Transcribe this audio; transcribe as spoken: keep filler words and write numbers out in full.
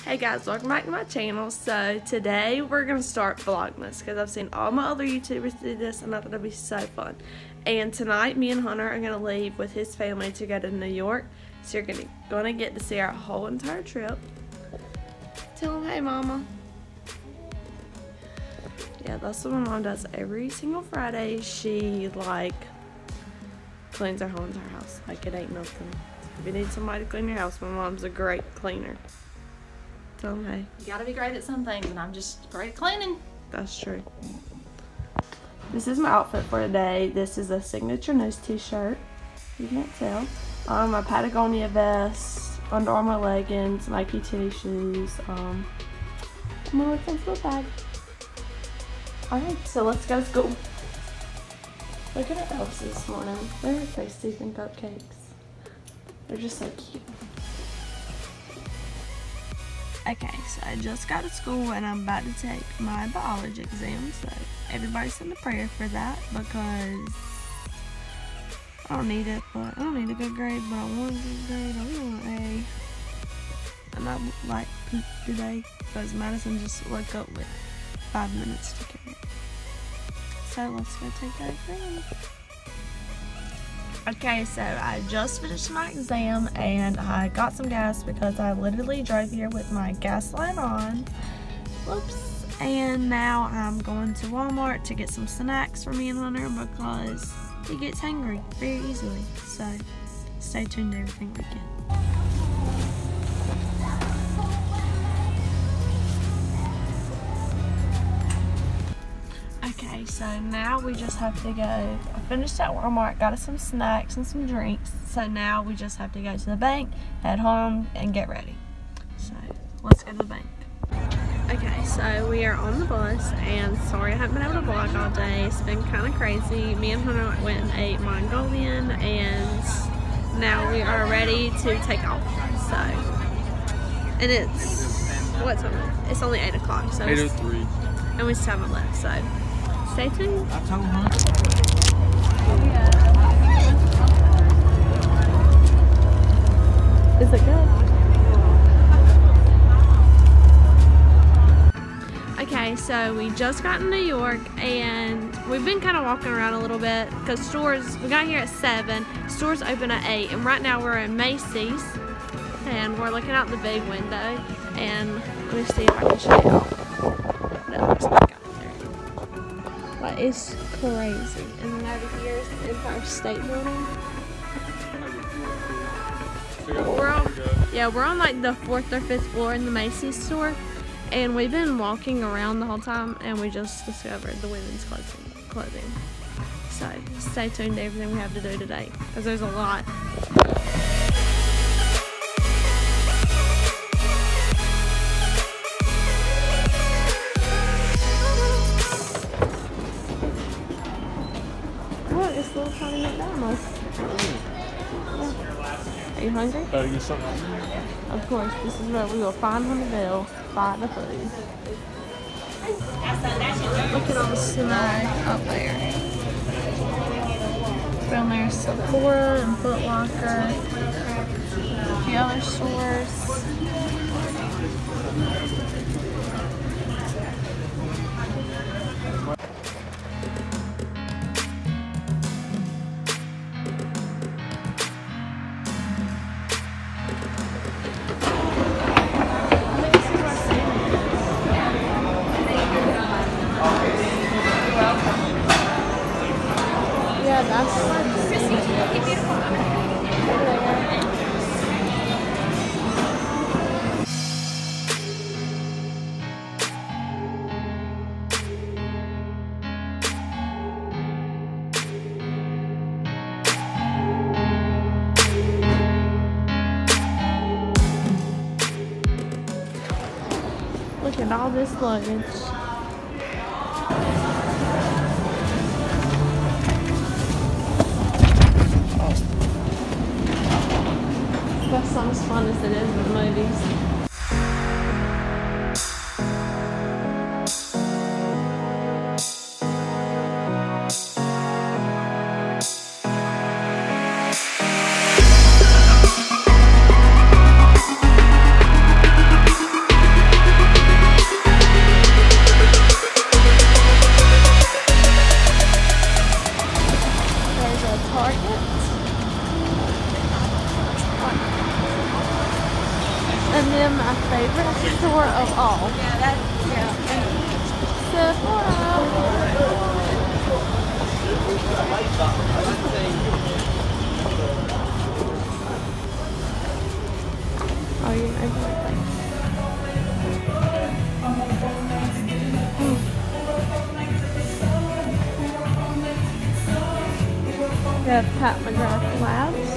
Hey guys, welcome back to my channel. So today we're going to start Vlogmas because I've seen all my other YouTubers do this and I thought it'd be so fun. And tonight me and Hunter are going to leave with his family to go to New York. So you're going to, going to get to see our whole entire trip. Tell them, hey mama. Yeah, that's what my mom does every single Friday. She like cleans our whole entire house. Like it ain't nothing. If you need somebody to clean your house, my mom's a great cleaner. Tell them, hey. You gotta be great at some things, and I'm just great at cleaning. That's true. This is my outfit for today. This is a Signature News t-shirt. You can't tell. Um, a Patagonia vest, Under Armour leggings, Nike tennis shoes. Um, I'm gonna look for a bag. Alright, so let's go to school. Look at our elves this morning. They're face deep in cupcakes. They're just so cute. Okay, so I just got to school and I'm about to take my biology exam, so everybody send a prayer for that because I don't need it, but I don't need a good grade, but I want a good grade. I want an A. And I like poop today because Madison just woke up with five minutes to carry it. So let's go take that exam. Okay, so I just finished my exam and I got some gas because I literally drove here with my gas light on. Whoops. And now I'm going to Walmart to get some snacks for me and Hunter because he gets hungry very easily. So stay tuned to everything we get. Okay, so now we just have to go. I finished at Walmart, got us some snacks and some drinks. So now we just have to go to the bank, head home, and get ready. So let's go to the bank. Okay, so we are on the bus, and sorry I haven't been able to vlog all day. It's been kind of crazy. Me and Hunter went and ate Mongolian, and now we are ready to take off. So, and it's, what time? It's only eight o'clock. So eight oh three. And we still haven't left, so stay tuned. I told her. Is it good? Okay, so we just got in New York and we've been kind of walking around a little bit because stores, we got here at seven, stores open at eight, and right now we're in Macy's and we're looking out the big window, and let me see if I can show you all what it looks like out there. Like, it's crazy. And then over here is the Empire State Building. We're on, yeah, we're on like the fourth or fifth floor in the Macy's store. And we've been walking around the whole time and we just discovered the women's clothing. clothing. So stay tuned to everything we have to do today because there's a lot. Look, it's little tiny McDonald's. Yeah. Are you hungry? Better get something. Of course, this is where we will find on the bill, buy the food. Look at all the snacks up there. Down there's Sephora and Foot Locker, a few other stores. Yeah, that's look at all this luggage. That's not as fun as it is in the movies. And then my favorite store of all. Yeah, that's, yeah. Sephora. Oh, you know everything. We have Pat McGrath Labs.